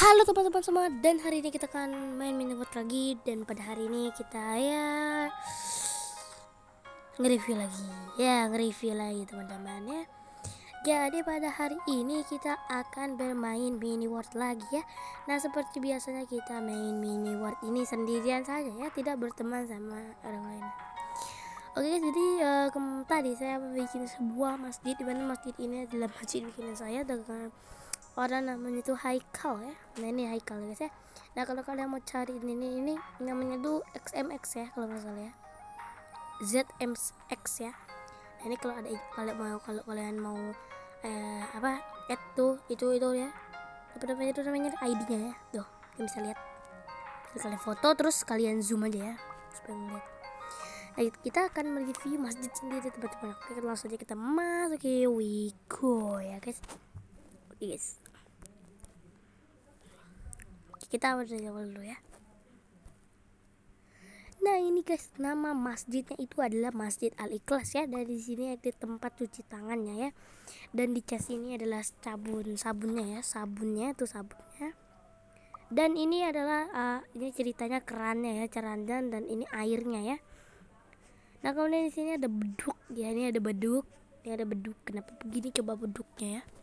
Halo teman-teman semua, dan hari ini kita akan main mini-world lagi. Dan pada hari ini kita nge-review lagi teman-teman ya. Jadi pada hari ini kita akan bermain mini-world lagi ya. Nah, seperti biasanya kita main mini-world ini sendirian saja ya, tidak berteman sama orang lain. Oke, jadi tadi saya bikin sebuah masjid, di mana masjid ini adalah masjid bikinan saya dengan orang namanya itu Haikal ya. Nah, ini Haikal guys ya. Nah, kalau kalian mau cari ini namanya tuh XMX ya kalau nggak salah ya, ZMX ya. Nah, ini kalau kalian mau itu ya, apa namanya itu namanya ID-nya ya. Tuh, kalian bisa lihat. Bisa kalian foto terus kalian zoom aja ya supaya melihat. Nah, kita akan mereview masjid sendiri teman-teman. Oke, langsung aja kita masuk. Here we go ya guys. Oke guys, kita awal dulu ya. Nah, ini guys, nama masjidnya itu adalah Masjid Al-Ikhlas ya. Dari sini ada tempat cuci tangannya ya. Dan di cas ini adalah sabunnya. Dan ini adalah ini ceritanya kerannya ya, keran dan ini airnya ya. Nah, kemudian di sini ada beduk ya, ini ada beduk. Kenapa begini, coba beduknya ya.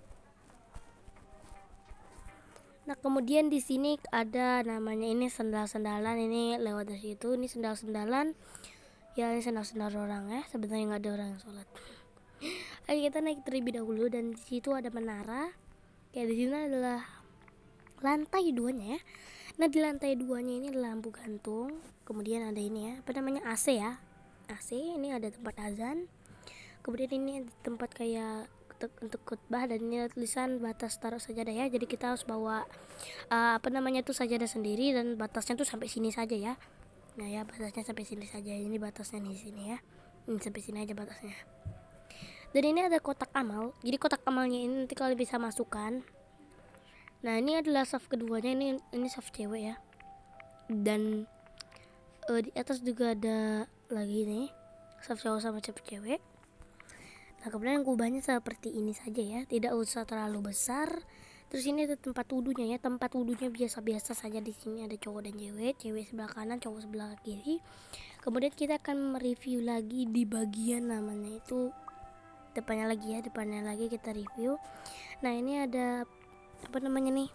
Nah, kemudian di sini ada namanya ini sendal-sendalan, ini lewat dari situ. Ini sendal-sendalan ya, ini sendal-sendal orang ya, sebenarnya nggak ada orang yang sholat. Oke, kita naik terlebih dahulu, dan di situ ada menara. Kayak di sini adalah lantai 2-nya ya. Nah, di lantai 2-nya ini ada lampu gantung. Kemudian ada ini ya, apa namanya, AC ya. AC, ini ada tempat azan. Kemudian ini ada tempat kayak untuk khutbah, dan ini tulisan batas taruh sajadah ya. Jadi kita harus bawa sajadah sendiri, dan batasnya tuh sampai sini saja ya. Nah ya, batasnya sampai sini saja. Ini batasnya di sini ya. Ini sampai sini aja batasnya. Dan ini ada kotak amal. Jadi kotak amalnya ini nanti kalian bisa masukkan. Nah, ini adalah saf keduanya, ini saf cewek ya. Dan di atas juga ada lagi nih saf cowok sama saf cewek. Nah, kemudian kubahnya seperti ini saja ya, tidak usah terlalu besar. Terus ini ada tempat wudhunya ya. Tempat wudhunya biasa-biasa saja. Di sini ada cowok dan cewek sebelah kanan, cowok sebelah kiri. Kemudian kita akan mereview lagi di bagian namanya itu depannya lagi kita review. Nah, ini ada apa namanya nih,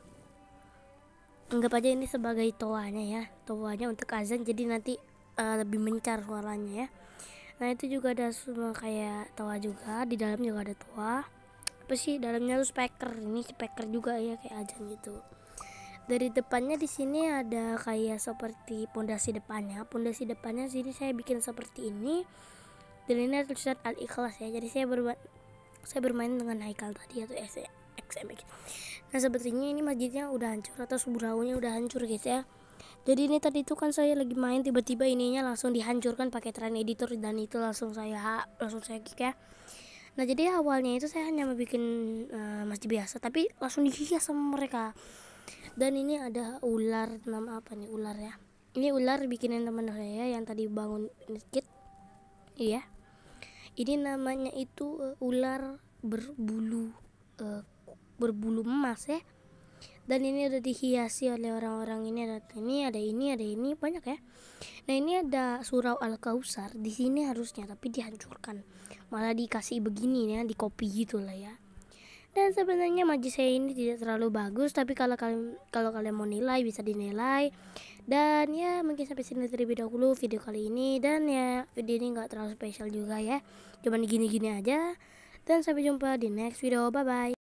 anggap aja ini sebagai toanya untuk azan, jadi nanti lebih mencar suaranya ya. Nah, itu juga ada semua kayak toa juga, di dalam juga ada toa. Apa sih dalamnya tuh speaker, ini speaker juga ya kayak azan gitu. Dari depannya di sini ada kayak seperti pondasi depannya. Pondasi depannya sini saya bikin seperti ini. Dan ini ada tulisan Al-Ikhlas ya. Jadi saya bermain dengan Haikal tadi atau XMX. Nah, sepertinya ini masjidnya udah hancur atau suraunya udah hancur guys ya. Jadi ini tadi itu kan saya lagi main, tiba-tiba ininya langsung dihancurkan pakai Train Editor, dan itu langsung saya kick ya. Nah, jadi awalnya itu saya hanya mau bikin masjid biasa, tapi langsung dihias sama mereka. Dan ini ada ular, nama apa nih, ular ya. Ini ular bikinan teman saya yang tadi bangun masjid. Iya. Ini namanya itu ular berbulu emas ya. Dan ini udah dihiasi oleh orang-orang ini, ada ini banyak ya. Nah, ini ada surau Al-Kausar di sini harusnya, tapi dihancurkan, malah dikasih begini ya, di copy gitu lah ya. Dan sebenarnya masjid saya ini tidak terlalu bagus, tapi kalau kalian mau nilai bisa dinilai. Dan ya, mungkin sampai sini terlebih dahulu video kali ini. Dan ya, video ini nggak terlalu spesial juga ya, cuman gini-gini aja. Dan sampai jumpa di next video, bye bye.